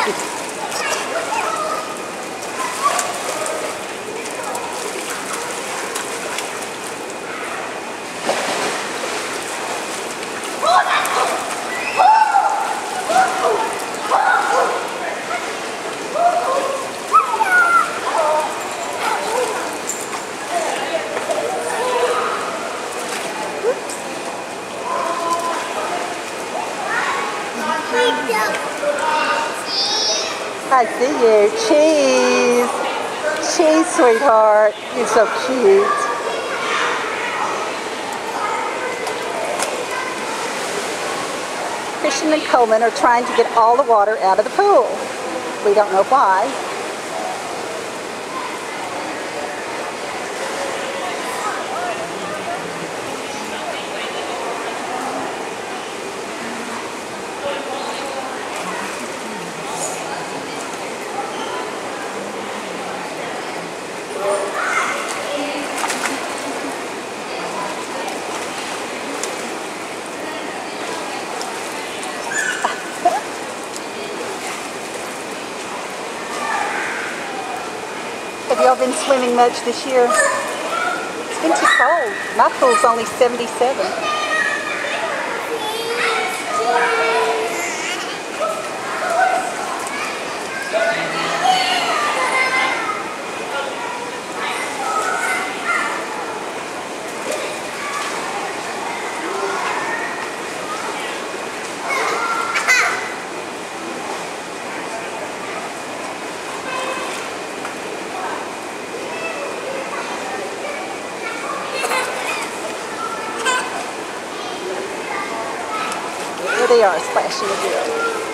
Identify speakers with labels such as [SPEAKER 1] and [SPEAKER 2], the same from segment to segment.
[SPEAKER 1] I see you. Cheese. Cheese, sweetheart. You're so cute. Christian and Coleman are trying to get all the water out of the pool. We don't know why. Have y'all been swimming much this year? It's been too cold. My pool's only 77. There they are, splashing again.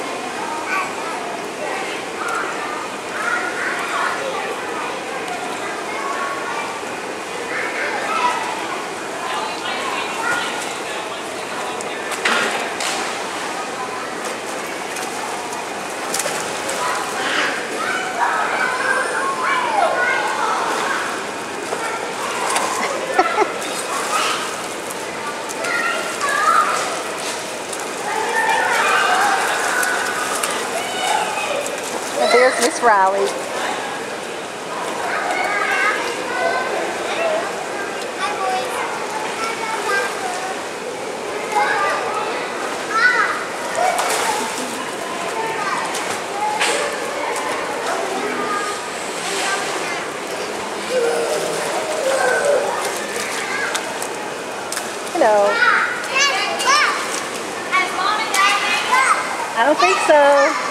[SPEAKER 1] There's Miss Riley. Hello. I don't think so.